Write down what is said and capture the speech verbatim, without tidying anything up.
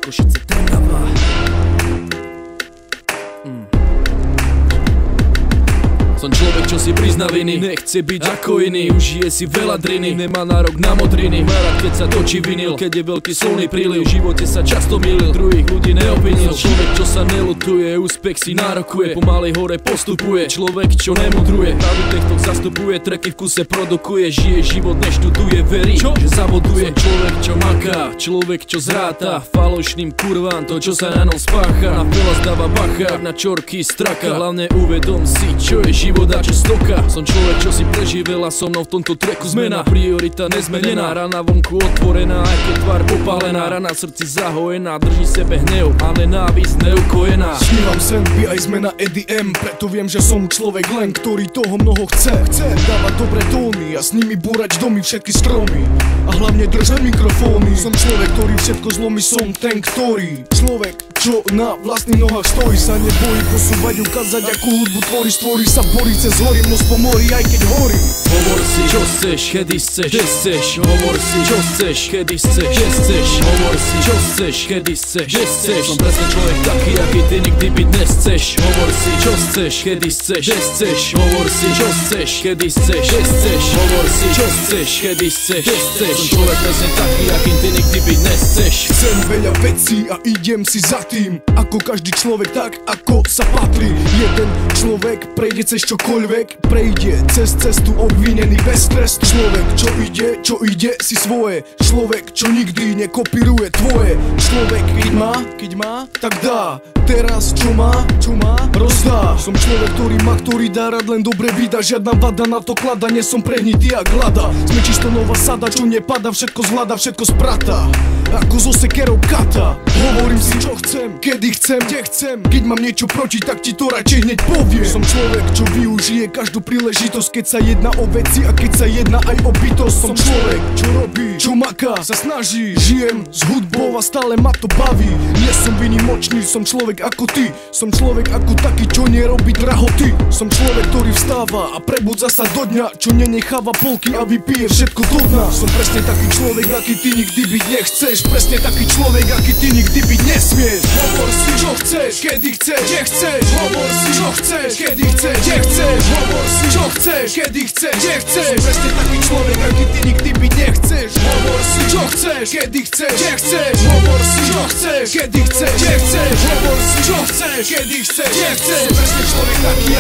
Košice, Trnava. mm. Som človek, čo si prizná viny, nechce byť ako iný, užije si veľa driny, nemá nárok na modriny, má rád, keď sa točí vinyl, keď je veľký slnný príliv, v živote sa často mýlil, druhých ľudí neobvinil. Človek, čo sa nelutuje, úspech si nárokuje, pomaly hore postupuje, človek, čo nemudruje, pravý techtok zastupuje, tracky v kuse produkuje, žije život, neštuduje, verí, čo? Že zavoduje. Som človek, čo maká, človek, čo zráta falošným kurvám to, čo sa na ňom spácha, na veľa zdáva bacha, na čorky straka, hlavne uvedom si, čo je život. Život a čo stoka. Som človek, čo si preživel a so mnou v tomto tracku zmena. Priorita nezmenená, rana vonku otvorená, aj keď tvár popálená, rana v srdci zahojená, drží sebe hnev a nenávisť neukojená. Snívam sen, B.Eye, Zmena, E D M, preto viem, že som človek len, ktorý toho mnoho chce. Chce dávať dobré tóny a s nimi búrať domy, všetky stromy a hlavne držať mikrofóny. Som človek, ktorý všetko zlomí, som ten, ktorý človek, čo na vlastných nohách stojí, sa nebojí posúvať, ukázať, akú hudbu tvorí, stvorí sa, borí cez hory, most po mori, aj keď horí. Hovor si, čo chceš, kedy chceš, kde chceš. Hovor si, čo chceš, kedy chceš, kde chceš. Hovor si, čo chceš, kedy chceš, kde chceš. Som presne človek taký, aký ty nikdy byť nechceš. Hovor si, čo chceš, kedy chceš, kde chceš. Hovor si, čo chceš, kedy chceš, kde chceš. Hovor si, čo chceš, kedy chceš, kde chceš. Som človek presne taký, aký ty nikdy byť nechceš. Chcem veľa vecí a idem si za tým, ako každý človek, tak ako sa patrí. Jeden človek prejde cez čokoľvek, prejde cez cestu obvinený bez trestu. Človek, čo ide, čo ide si svoje. Človek, čo nikdy nekopíruje tvoje. Človek, keď má, keď má, tak dá. Teraz čo má, čo má, rozdá. Som človek, ktorý má, ktorý dá rád len dobre vida. Žiadna vada na to klada, nie som prehnitý jak hlada. Sme čisto nová sada, čo nepada, všetko zvláda, všetko sprata, ako zo sekerou kata. Hovorím si, čo chcem, kedy chcem, kde chcem. Keď mám niečo proti, tak ti to radšej hneď poviem. Som človek, čo využije každú príležitosť, keď sa jedná o veci a keď sa jedná aj o bytosť. Som človek, čo robí, čo maká, sa snaží. Žijem s hudbou a stále ma to baví. Nie som výnimočný, som človek ako ty. Som človek ako taký, čo nerobí drahoty. Som človek, ktorý vstáva a prebudza sa do dňa, čo nenecháva polky a vypije všetko do dna. Som presne taký človek, aký ty nikdy byť nechceš. Presne taký človek, aký ty nikdy byť nesmieš. Hovor si, čo chceš, kedy chceš, kde chceš. Hovor si, čo chceš, kedy chceš, kde chceš. Hovor si, čo chceš, kedy chceš, kde chceš. Som presne taký človek, aký ty nikdy byť nechceš. Hovor si, čo chceš, kedy chceš, kde chceš. Hovor si, čo chceš, kedy chceš, kde chceš. Hovor si, čo chceš, kedy chceš, kde chceš. Som presne človek taký,